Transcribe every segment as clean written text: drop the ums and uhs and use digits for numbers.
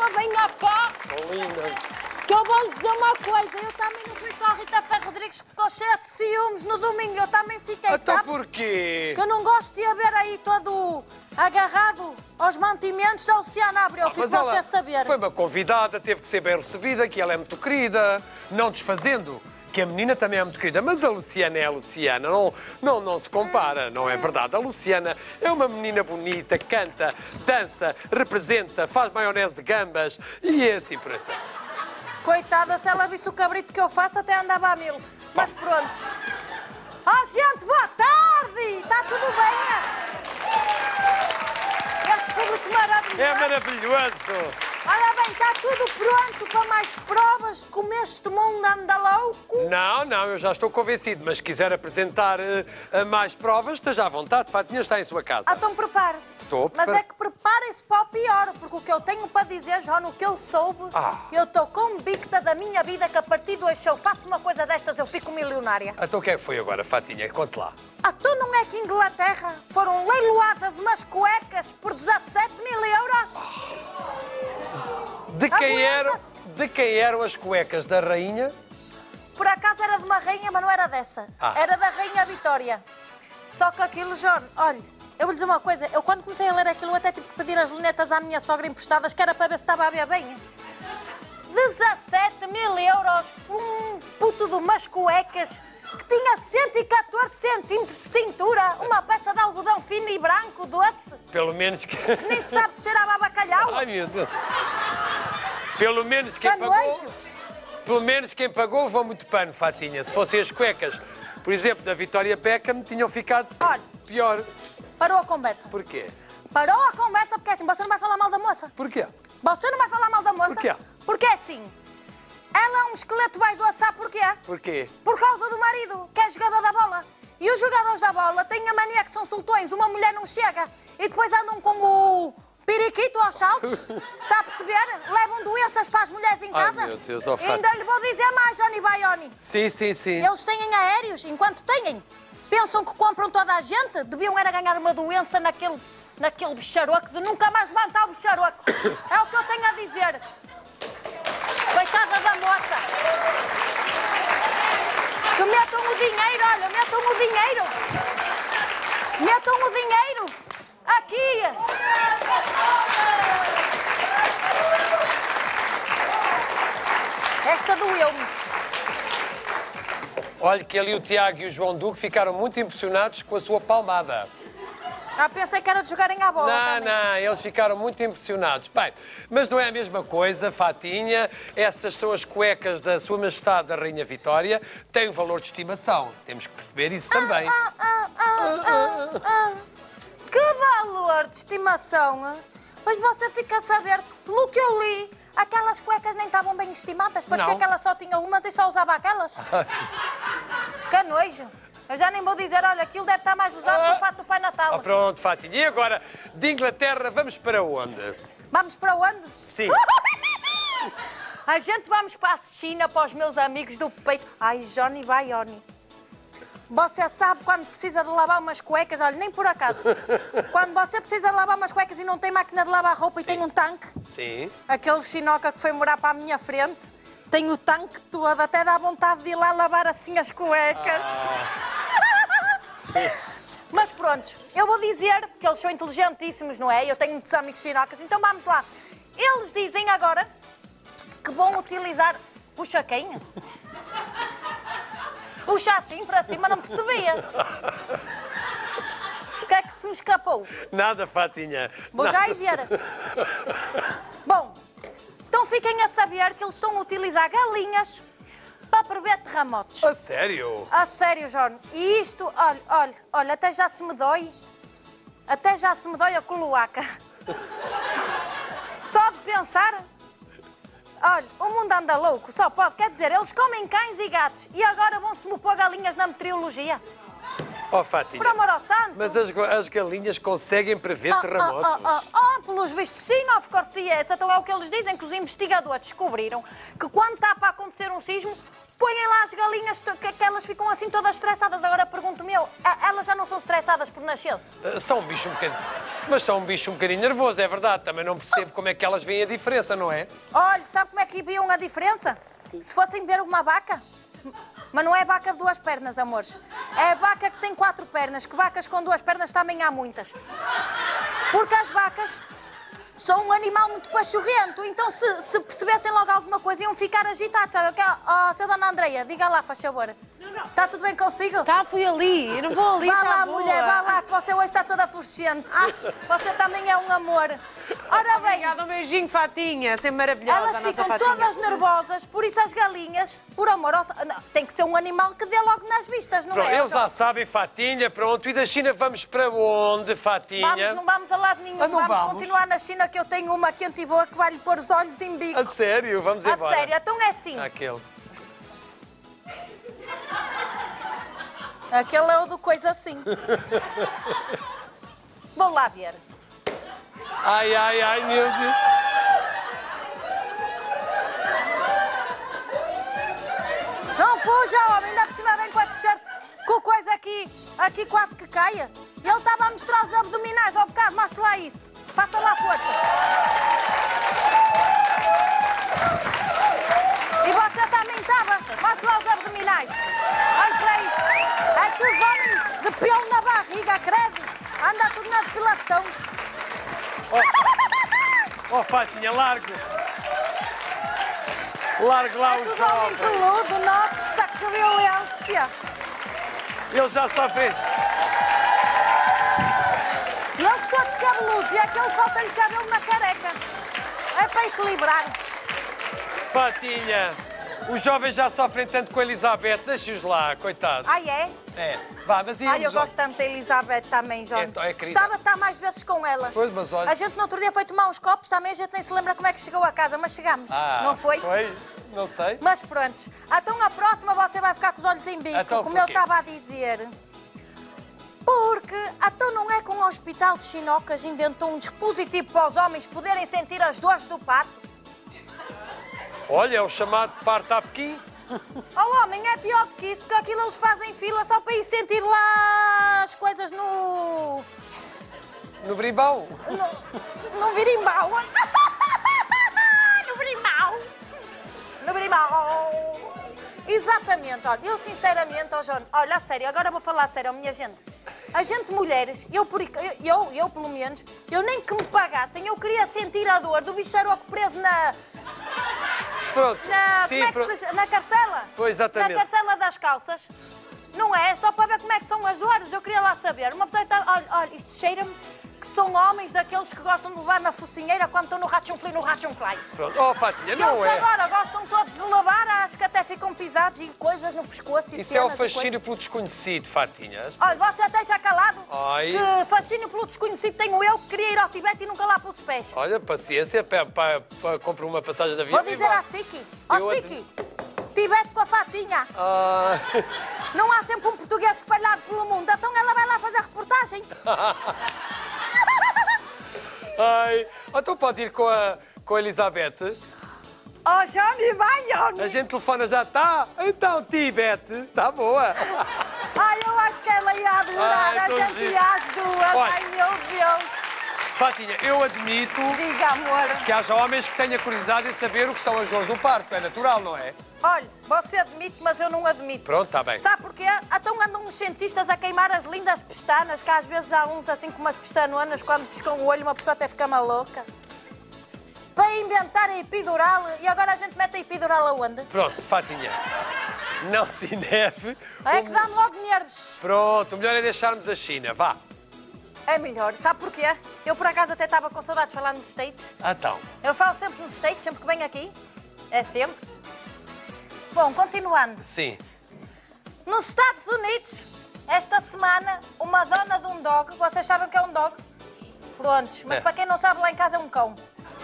ela venha cá. Linda. Que eu vou lhe dizer uma coisa, eu também não fui com a Rita Ferro Rodrigues que ficou cheia de ciúmes no domingo, eu também fiquei, Então sabe? porquê? Que eu não gosto de a ver aí todo agarrado aos mantimentos da Luciana Abreu, fico Mas ela você a saber. foi uma convidada, teve que ser bem recebida, que ela é muito querida, não desfazendo que a menina também é muito querida, mas a Luciana é a Luciana, não se compara, não é verdade? A Luciana é uma menina bonita, canta, dança, representa, faz maionese de gambas e é assim por assim. Coitada, se ela visse o cabrito que eu faço, até andava a mil. Mas pronto. Oh, gente, boa tarde! Está tudo bem? Este público maravilhoso. É maravilhoso! Olha bem, está tudo pronto para mais provas de como este mundo anda louco? Não, eu já estou convencido, mas se quiser apresentar mais provas, esteja à vontade, Fatinha está em sua casa. Então prepare-se. Estou Mas é que preparem-se para o pior, porque o que eu tenho para dizer, João, o que eu soube, eu estou convicta da minha vida que a partir do se eu faço uma coisa destas eu fico milionária. Então o que é que foi agora, Fatinha? Conte lá. Então não é que em Inglaterra foram leiloadas umas cuecas por 17 mil euros? De quem eram as cuecas? Da rainha? Por acaso era de uma rainha, mas não era dessa. Era da rainha Vitória. Só que aquilo, João, olha, eu vou dizer uma coisa, eu quando comecei a ler aquilo eu até tive que pedir as lunetas à minha sogra emprestadas, que era para ver se estava a ver bem. 17 mil euros por um puto de umas cuecas que tinha 114 centímetros de cintura, uma peça de algodão fino e branco, doce. Pelo menos que... Nem se sabe se cheirava a bacalhau. Ai, meu Deus. Pelo menos quem pagou... Pelo menos quem pagou levou muito pano, Fatinha. Se fossem as cuecas, por exemplo, da Vitória Beckham, tinham ficado pior. Parou a conversa. Porquê? Parou a conversa porque assim, você não vai falar mal da moça. Porquê? Você não vai falar mal da moça? Porquê? Porque assim, ela é um esqueleto vaidoso, sabe porquê? Porquê? Por causa do marido, que é jogador da bola. E os jogadores da bola têm a mania que são soltões, uma mulher não chega. E depois andam com o periquito aos saltos. Está a perceber? Levam doenças para as mulheres em casa. Ai, meu Deus, e ainda lhe vou dizer mais, Johnny Baioni. Sim. Eles têm aéreos, enquanto têm. Pensam que compram toda a gente. Deviam era ganhar uma doença naquele bicharoco de nunca mais levantar o bicharoco. É o que eu tenho a dizer. Coitada da moça. Que metam o dinheiro, olha, metam o dinheiro. Metam o dinheiro. Aqui. Esta doeu-me. Olha que ali o Tiago e o João Duque ficaram muito impressionados com a sua palmada. Pensei que era de jogarem à bola. Não, eles ficaram muito impressionados. Bem, mas não é a mesma coisa, Fatinha. Essas são as cuecas da Sua Majestade da Rainha Vitória. Têm um valor de estimação. Temos que perceber isso também. Que valor de estimação? Pois você fica a saber que, pelo que eu li, aquelas cuecas nem estavam bem estimadas. Parecia que ela só tinha umas e só usava aquelas. Que nojo. Eu já nem vou dizer, olha, aquilo deve estar mais usado que o fato do Pai Natal. Pronto, Fatinha. E agora, de Inglaterra, vamos para onde? Vamos para onde? Sim. A gente vamos para a China, para os meus amigos do peito. Ai, Johnny Baioni. Você sabe quando precisa de lavar umas cuecas, olha, nem por acaso. Quando você precisa de lavar umas cuecas e não tem máquina de lavar roupa e tem um tanque. Sim. Aquele chinoca que foi morar para a minha frente. Tem o tanque todo, até dá vontade de ir lá lavar assim as cuecas. Mas pronto, eu vou dizer, porque eles são inteligentíssimos, não é? Eu tenho muitos amigos chinocas, então vamos lá. Eles dizem agora que vão utilizar... Puxa quem? Puxa assim para cima, não percebia. O que é que se me escapou? Nada, Fatinha. Vou já ir ver. Bom, então fiquem a saber que eles estão a utilizar galinhas para prever terremotos. A sério? A sério, João. E isto, olha, até já se me dói. Até já se me dói a coloaca. Só de pensar. Olha, o mundo anda louco, só pode. Quer dizer, eles comem cães e gatos. E agora vão-se-me pôr galinhas na meteorologia. Oh, Fatinha. Por amor ao santo. Mas as galinhas conseguem prever terremotos? Pelos vistos sim, of course yes. Então é o que eles dizem, que os investigadores descobriram que quando está para acontecer um sismo, Põem lá as galinhas, que elas ficam assim todas estressadas. Agora pergunto-me eu, elas já não são estressadas por nascença? São um bicho um bocadinho... Mas são um bicho um bocadinho nervoso, é verdade. Também não percebo como é que elas veem a diferença, não é? Olha, sabe como é que viam a diferença? Se fossem ver uma vaca. Mas não é vaca de 2 pernas, amores. É vaca que tem 4 pernas, que vacas com 2 pernas também há muitas. Porque as vacas são um animal muito pachorrento, então se percebessem logo alguma coisa iam ficar agitados, sabe? Oh, seu Dona Andreia, diga lá, faz favor. Não. Está tudo bem consigo? Tá, fui ali, eu não vou ali, Vá tá lá, boa. mulher, vá lá, que você hoje está toda fluorescente. Você também é um amor. Ora bem, Obrigada, um beijinho, Fatinha, sempre maravilhosa a elas nossa ficam Fatinha. todas nervosas, por isso as galinhas, por amor ao... Não, tem que ser um animal que dê logo nas vistas, não Pronto, é? eles já sabem, Fatinha, pronto. E da China vamos para onde, Fatinha? Não vamos a lado nenhum, Não vamos? continuar na China, que eu tenho uma quente e boa que vai lhe pôr os olhos em bico. A sério? Vamos A embora. sério, então é assim. Aquele. Aquele é o do coisa assim. Vou lá ver. Ai, meu Deus. Não fuja, homem, ainda por cima vem com a t-shirt, com coisa aqui quase que caia. E ele estava a mostrar os abdominais ao bocado, mostra lá isso. Faça lá força. E você também estava, mostra lá os abdominais. Olha para isso. É que os homens de pelo na barriga, credo, anda tudo na depilação. Oh, Fatinha, largue. Largue lá É que o os homens jovem. peludos, nossa, que violência. Ele já sofre. E eles todos cabeludos, e aquele falta-lhe cabelo na careca. É para equilibrar. Fatinha, os jovens já sofrem tanto com a Elizabeth. Deixa-os lá, coitado. Ai, é? É, vá, mas íamos... Ai, eu gosto tanto da Elizabeth também, João. É querida. Gostava de estar mais vezes com ela. Pois, mas olha... A gente no outro dia foi tomar uns copos também, a gente nem se lembra como é que chegou a casa, mas chegámos. Não foi? Foi? Não sei. Mas pronto. Então a próxima você vai ficar com os olhos em bico, Então, como eu porquê? estava a dizer. Porque, então não é que um hospital de Chinocas inventou um dispositivo para os homens poderem sentir as dores do parto? Olha, é o chamado parto à Pequim. Oh, homem, é pior do que isso, porque aquilo eles fazem fila só para ir sentir lá as coisas no No brimbau. birimbau. No birimbau. No birimbau. Exatamente, olha, eu sinceramente, oh João, olha, a sério, agora vou falar a sério, minha gente. A gente, mulheres, eu pelo menos, eu nem que me pagassem, eu queria sentir a dor do bicharoco preso na... Pronto. Sim, como é que pronto. se chama? Na carcela? Pois, exatamente. Na carcela das calças. Não é? Só para ver como é que são as dores. Eu queria lá saber. Uma pessoa está... Olha, isto cheira-me que são homens daqueles que gostam de levar na focinheira quando estão no ratchonfly, no ratchonfly. Pronto. Oh, Fatinha, Eles não é. agora gostam todos de levar, acho que até ficam pisados e coisas no pescoço e Isso é o cenas e coisas. fascínio pelo desconhecido, Fatinha. Olha, você deixa calado. Ai. Que fascínio pelo desconhecido tenho eu, que queria ir ao Tibete e nunca lá pelos pés. Olha, paciência, para comprar uma passagem de avião. Vou dizer à Siki. Ó, Eu Siki, Tibete com a Fatinha. Ah... Não há sempre um português espalhado pelo mundo, então ela vai lá fazer reportagem. Ai, então pode ir com a Elizabeth. Oh, Johnny, vai, Johnny. A gente telefona já está. Então, Tibete, está boa. Ai, eu acho que ela ia adorar. Ai, A tô gente giro. ia às duas. Olha. Ai, meu Deus. Fatinha, eu admito Diga, amor. que haja homens que tenham curiosidade em saber o que são as dores do parto. É natural, não é? Olha, você admite, mas eu não admito. Pronto, está bem. Sabe porquê? Então andam uns cientistas a queimar as lindas pestanas, que às vezes há uns assim com umas pestanonas, quando piscam o olho uma pessoa até fica maluca. Para inventar a epidural, e agora a gente mete a epidural aonde? Pronto, Fatinha. Não se neve. É que dá-me logo nervos. Pronto, o melhor é deixarmos a China. Vá. É melhor, sabe porquê? Eu por acaso até estava com saudades de falar nos States. Então. Eu falo sempre nos States, sempre que venho aqui. É sempre. Bom, continuando. Sim. Nos Estados Unidos, esta semana, uma dona de um dog, vocês sabem o que é um dog? Prontos, mas É. para quem não sabe, lá em casa é um cão.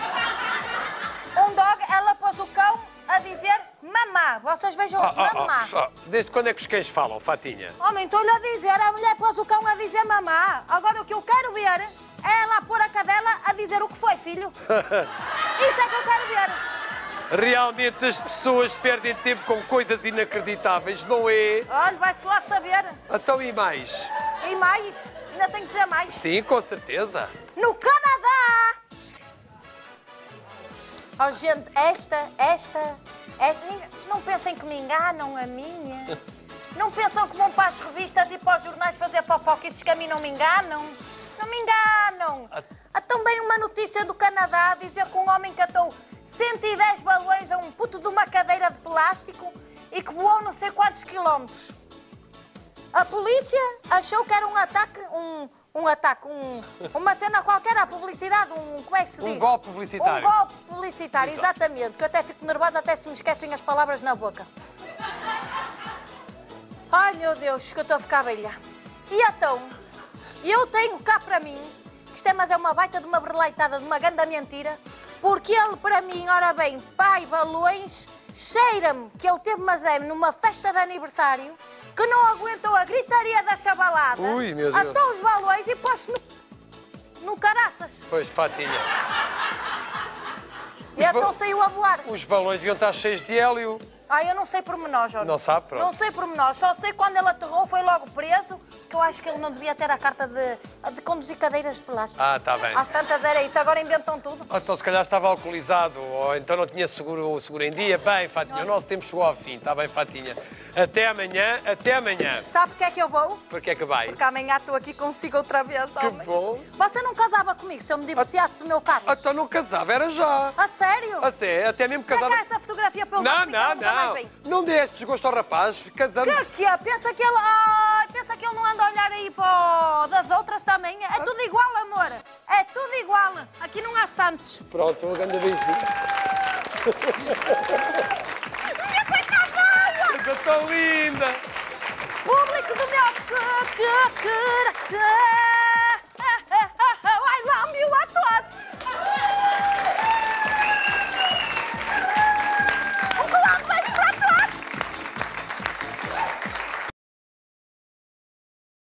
Um dog, ela pôs o cão a dizer mamá. Vocês vejam, mamá. Desde quando é que os cães falam, Fatinha? Homem, estou-lhe a dizer, a mulher pôs o cão a dizer mamá. Agora o que eu quero ver é ela pôr a cadela a dizer o que foi, filho. Isso é que eu quero ver. Realmente as pessoas perdem tempo com coisas inacreditáveis, não é? Olha, vai-se lá saber. Então e mais? E mais? Ainda tenho que dizer mais. Sim, com certeza. No Canadá! Oh, gente, esta, não pensem que me enganam a minha. Não pensam que vão para as revistas e para os jornais fazer fofoquices que a mim não me enganam. Não me enganam. Há também uma notícia do Canadá a dizer que um homem catou 110 balões a um puto de uma cadeira de plástico e que voou não sei quantos quilómetros. A polícia achou que era um ataque, uma cena qualquer à publicidade, como é que se diz? Um golpe publicitário. Um golpe publicitário, exatamente, que eu até fico nervosa, até se me esquecem as palavras na boca. Ai, meu Deus, que eu estou a ficar velha. E então, eu tenho cá para mim, que isto é uma baita de uma berleitada, de uma grande mentira, porque ele para mim, ora bem, pai balões, cheira-me que ele teve mazeme numa festa de aniversário, que não aguentou a gritaria da chavalada, Ui, meu Deus. atou os balões e pôs-se no caraças. Pois, Fatinha. E então saiu a voar. Os balões deviam estar cheios de hélio. Eu não sei pormenores, Jorge. Não sabe, pronto. Não sei pormenores, só sei quando ele aterrou, foi logo preso, que eu acho que ele não devia ter a carta de conduzir cadeiras de plástico. Ah, está bem. Às tantas era isso, agora inventam tudo. Então se calhar estava alcoolizado, ou então não tinha seguro em dia. Bem, Fatinha, o nosso tempo chegou ao fim. Está bem, Fatinha. Até amanhã, até amanhã. Sabe porque é que eu vou? Por que é que vai? Porque amanhã estou aqui consigo outra vez, Que homem. bom. Você não casava comigo se eu me divorciasse do meu carro? Então não casava, era já. A sério? Até mesmo casava. Pega essa fotografia para eu Não, nunca mais vem. Não dê esse desgosto ao rapaz. Casamos. Que é? Pensa que ele não anda a olhar aí para das outras também? É tudo igual, amor. É tudo igual. Aqui não há santos. Pronto, um grande beijinho. Minha coitada! Coisa tão linda. Público do meu coração.